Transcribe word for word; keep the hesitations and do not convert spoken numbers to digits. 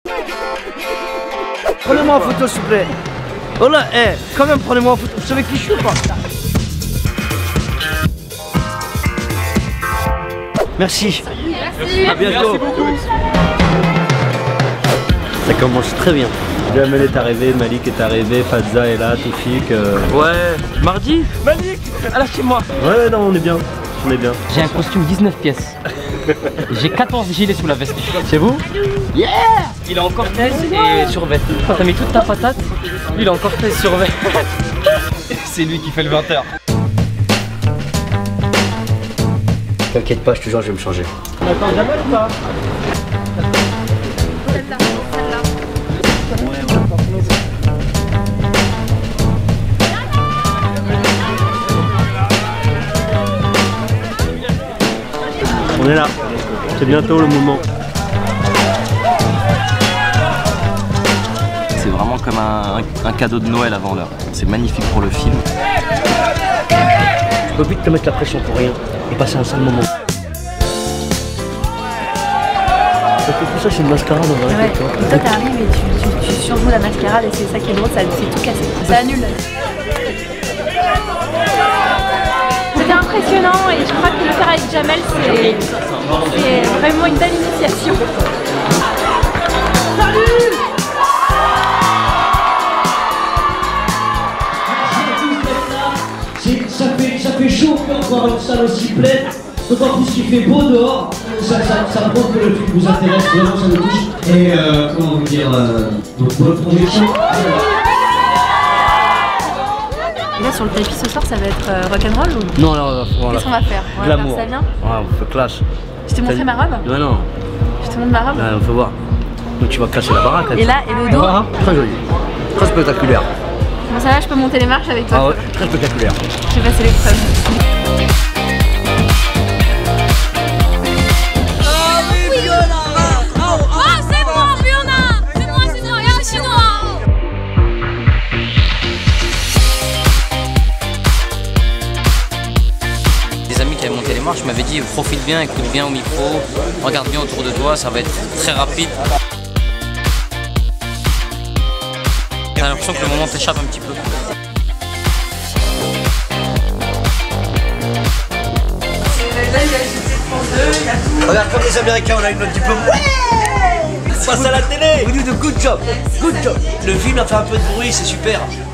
Prenez-moi en photo s'il vous plaît. Oh là, eh, quand même prenez-moi en photo. Vous savez qui je suis ou pas? Merci. Merci. À bientôt. Merci beaucoup. Ça commence très bien. Jamel est arrivé, Malik est arrivé, Fadza est là, Toufik. Euh... Ouais. Mardi Malik. Alors chez moi. Ouais, non, on est bien. On est bien. J'ai un costume dix-neuf pièces. J'ai quatorze gilets sous la veste. C'est vous? Yeah. Il est en cortège et survêt. Quand t'as mis toute ta patate, lui il est en cortège survêt. C'est lui qui fait le vingt heures. T'inquiète pas, je te jure, je vais me changer. On attend Jamel ou pas? On est là. C'est bientôt le moment. C'est vraiment comme un, un, un cadeau de Noël avant l'heure. C'est magnifique pour le film. Je peux vite te mettre la pression pour rien et passer un sale moment. Parce que tout ça c'est une mascarade en vrai. Ouais. Et toi t'arrives et tu, tu, tu surjoues la mascarade et c'est ça qui est drôle, ça c'est tout cassé. Ça annule. C'était impressionnant et je crois que le faire avec Jamel c'est vraiment une belle initiation. Salut! Ça fait, ça fait chaud de voir une salle aussi pleine, d'autant plus qu'il fait beau dehors. Ça, ça, ça prouve que le film vous intéresse, vraiment ça me touche. Et euh, comment vous dire, euh, donc bonne projection. Et là sur le tapis ce soir ça va être euh, rock'n'roll ou? Non, non, voilà. Qu'est-ce qu'on va faire? On va Glamour. faire ça bien? Ouais, on fait clash. Je t'ai montré ma robe? Non, non. Je te montre ma robe? Ouais, on peut voir. Donc tu vas casser la baraque. Et là, et le dos? Très joli. Très spectaculaire. Bon ça va, je peux monter les marches avec toi? Ah ouais, très spectaculaire. J'ai passé l'épreuve. Des amis qui avaient monté les marches m'avaient dit profite bien, écoute bien au micro, regarde bien autour de toi, ça va être très rapide. T'as l'impression que le moment t'échappe un petit peu. Regarde comme les Américains, on a eu notre diplôme. Ouais, on passe à la télé. We do the good job. Good job. Le film a fait un peu de bruit, c'est super.